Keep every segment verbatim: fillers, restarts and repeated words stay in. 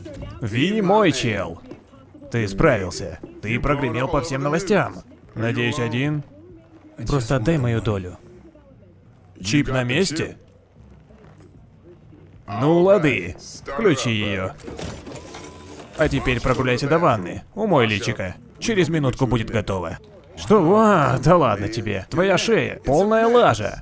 Ви мой чел. Ты справился. Ты прогремел по всем новостям. Надеюсь, один. Просто отдай мою долю. Чип на месте? Ну, лады. Включи ее. А теперь прогуляйся до ванны. Умой личико. Через минутку будет готово. Что? А, да ладно тебе. Твоя шея. Полная лажа.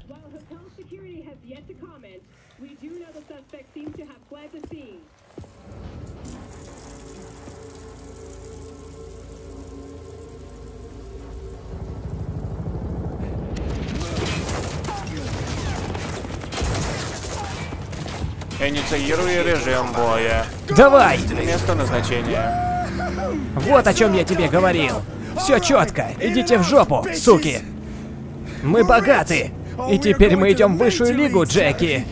Инициируй режим боя. Давай! Место назначения. Вот о чем я тебе говорил. Все четко. Идите в жопу, суки. Мы богаты. И теперь мы идем в высшую лигу, Джеки.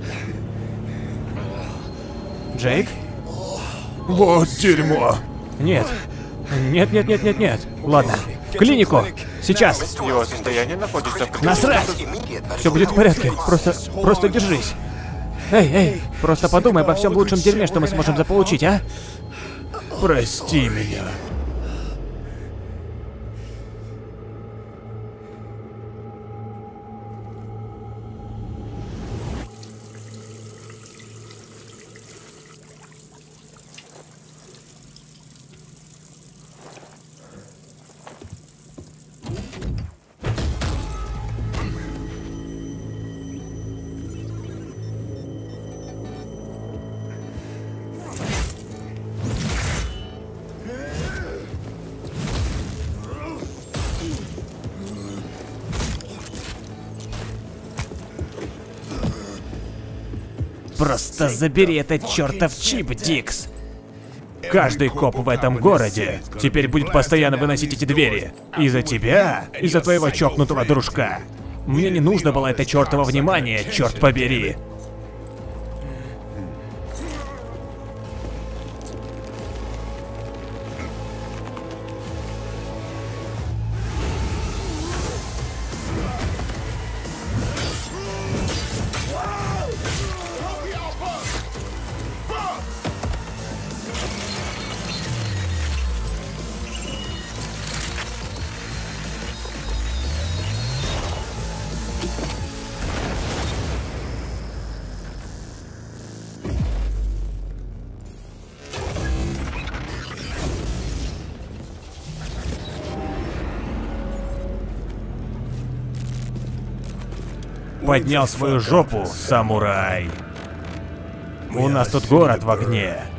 Джейк? Вот дерьмо. Нет. Нет, нет, нет, нет, нет. Ладно. В клинику. Сейчас. Его состояние находится в... Насрать! Все будет в порядке. Просто, просто держись. Эй, эй, просто подумай обо всем лучшем дерьме, что мы сможем заполучить, а? Прости меня. Просто забери этот чертов чип, Дикс. Каждый коп в этом городе теперь будет постоянно выносить эти двери. Из-за тебя, из-за твоего чокнутого дружка. Мне не нужно было это чертово внимание, черт побери. Поднял свою жопу, самурай. У нас тут город в огне.